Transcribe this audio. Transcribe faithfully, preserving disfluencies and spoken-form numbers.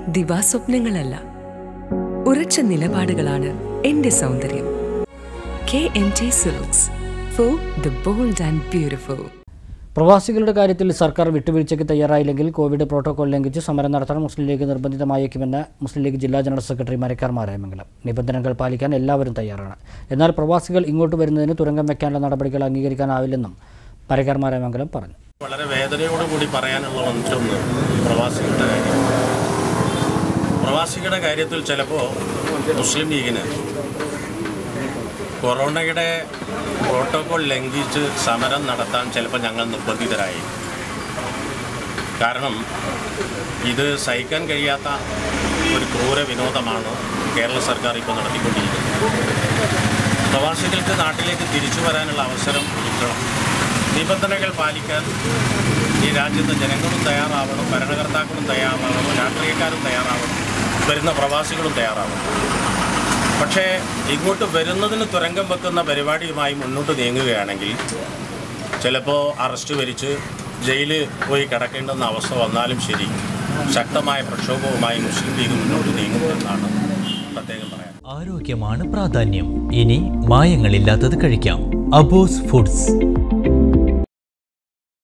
ദിവാസ്വപ്നങ്ങളല്ല, ഉറച്ച നിലപാടുകളാണ് എന്റെ സൗന്ദര്യം. K M T silks, for the bold and beautiful. പ്രവാസികളുടെ കാര്യത്തിൽ സർക്കാർ വിട്ടുവീഴ്ചയ്ക്ക് തയ്യാറായില്ലെങ്കിൽ കോവിഡ് പ്രോട്ടോകോൾ ലംഘിച്ച് സമരം നടത്താൻ മുസ്ലിം ലീഗ് നിർബന്ധിതമായേക്കുമെന്ന് മുസ്ലിം ലീഗ് ജില്ലാ ജനറൽ സെക്രട്ടറി മരക്കാർ മാരായമംഗലം. നിബന്ധനകൾ പാലിക്കാൻ എല്ലാവരും തയ്യാറാണ്. എന്നാൽ പ്രവാസികൾ ഇങ്ങോട്ട് വരുന്നതിന് തുരങ്കം വയ്ക്കാനുള്ള നടപടികൾ അംഗീകരിക്കാനാവില്ലെന്നും മരക്കാർ മാരായമംഗലം പറഞ്ഞു. വളരെ വേദനയോടുകൂടി പറയാനുള്ള ഒന്നൊന്ന് പ്രവാസികളുടെ കാര്യം. പ്രവാസികളുടെ കാര്യത്തിൽ ചിലപ്പോൾ മുസ്ലിം ലീഗിന് കൊറോണയുടെ പ്രോട്ടോകോൾ ലംഘിച്ച് സമരം നടത്താൻ ചിലപ്പോൾ ഞങ്ങൾ നിർബന്ധിതരായി. കാരണം ഇത് സഹിക്കാൻ കഴിയാത്ത ഒരു ക്രൂര വിനോദമാണ് കേരള സർക്കാർ ഇപ്പോൾ നടത്തിക്കൊണ്ടിരിക്കുന്നത്. പ്രവാസികൾക്ക് നാട്ടിലേക്ക് തിരിച്ചു വരാനുള്ള അവസരം കിട്ടണം. നിബന്ധനകൾ പാലിക്കാൻ ഈ രാജ്യത്തെ ജനങ്ങളും തയ്യാറാവണം, ഭരണകർത്താക്കളും തയ്യാറാവണം, രാഷ്ട്രീയക്കാരും തയ്യാറാവണം, വരുന്ന പ്രവാസികളും തയ്യാറാവണം. പക്ഷേ ഇങ്ങോട്ട് വരുന്നതിന് തുരങ്കം വെക്കുന്ന പരിപാടിയുമായി മുന്നോട്ട് നീങ്ങുകയാണെങ്കിൽ ചിലപ്പോൾ അറസ്റ്റ് വരിച്ച് ജയിലിൽ പോയി കിടക്കേണ്ടുന്ന അവസ്ഥ വന്നാലും ശരി, ശക്തമായ പ്രക്ഷോഭവുമായി മുസ്ലിം ലീഗ് മുന്നോട്ട് നീങ്ങുമെന്നാണ് പ്രത്യേകം പറയാൻ. ആരോഗ്യമാണ് പ്രാധാന്യം. ഇനി മായങ്ങളില്ലാത്തത് കഴിക്കാം. അബോസ് ഫുഡ്സ്.